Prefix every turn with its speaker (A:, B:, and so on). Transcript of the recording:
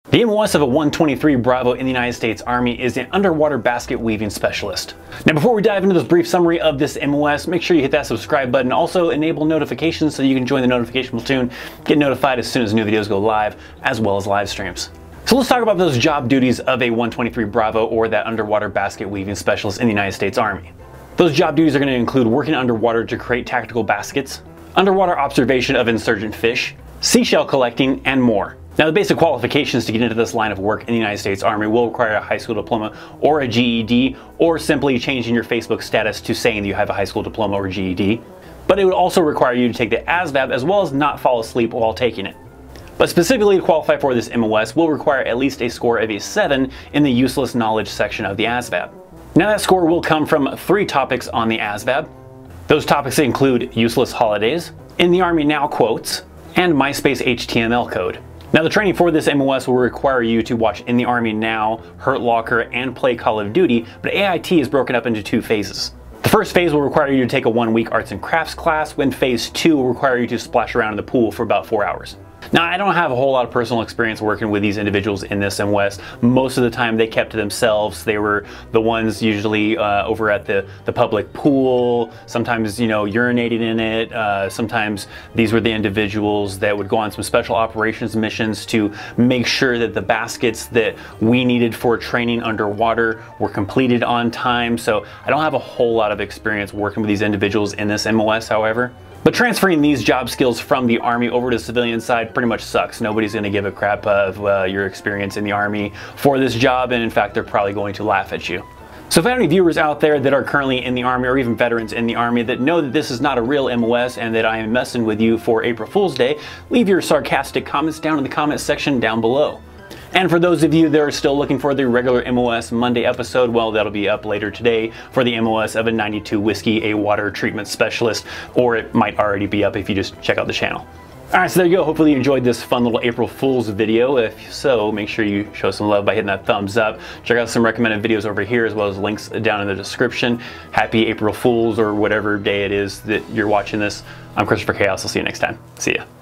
A: The MOS of a 123 Bravo in the United States Army is an underwater basket weaving specialist. Now before we dive into this brief summary of this MOS, make sure you hit that subscribe button. Also enable notifications so you can join the notification platoon, get notified as soon as new videos go live, as well as live streams. So let's talk about those job duties of a 123 Bravo, or that underwater basket weaving specialist in the United States Army. Those job duties are going to include working underwater to create tactical baskets, underwater observation of insurgent fish, seashell collecting, and more. Now the basic qualifications to get into this line of work in the United States Army will require a high school diploma or a GED, or simply changing your Facebook status to saying that you have a high school diploma or GED. But it would also require you to take the ASVAB as well as not fall asleep while taking it. But specifically to qualify for this MOS will require at least a score of a 7 in the useless knowledge section of the ASVAB. Now that score will come from 3 topics on the ASVAB. Those topics include useless holidays, in the Army now quotes, and MySpace HTML code. Now the training for this MOS will require you to watch In the Army Now, Hurt Locker, and play Call of Duty, but AIT is broken up into 2 phases. The first phase will require you to take a 1-week arts and crafts class, when phase 2 will require you to splash around in the pool for about 4 hours. Now I don't have a whole lot of personal experience working with these individuals in this MOS. Most of the time they kept to themselves. They were the ones usually over at the public pool, sometimes, you know, urinating in it. Sometimes these were the individuals that would go on some special operations missions to make sure that the baskets that we needed for training underwater were completed on time. So I don't have a whole lot of experience working with these individuals in this MOS, however. But transferring these job skills from the Army over to the civilian side pretty much sucks. Nobody's going to give a crap of your experience in the Army for this job, and in fact they're probably going to laugh at you. So if I have any viewers out there that are currently in the Army, or even veterans in the Army, that know that this is not a real MOS and that I am messing with you for April Fool's Day, leave your sarcastic comments down in the comment section down below. And for those of you that are still looking for the regular MOS Monday episode, well, that'll be up later today for the MOS of a 92 Whiskey, a water treatment specialist, or it might already be up if you just check out the channel. Alright, so there you go. Hopefully you enjoyed this fun little April Fool's video. If so, make sure you show some love by hitting that thumbs up. Check out some recommended videos over here, as well as links down in the description. Happy April Fool's, or whatever day it is that you're watching this. I'm Christopher Chaos. I'll see you next time. See ya.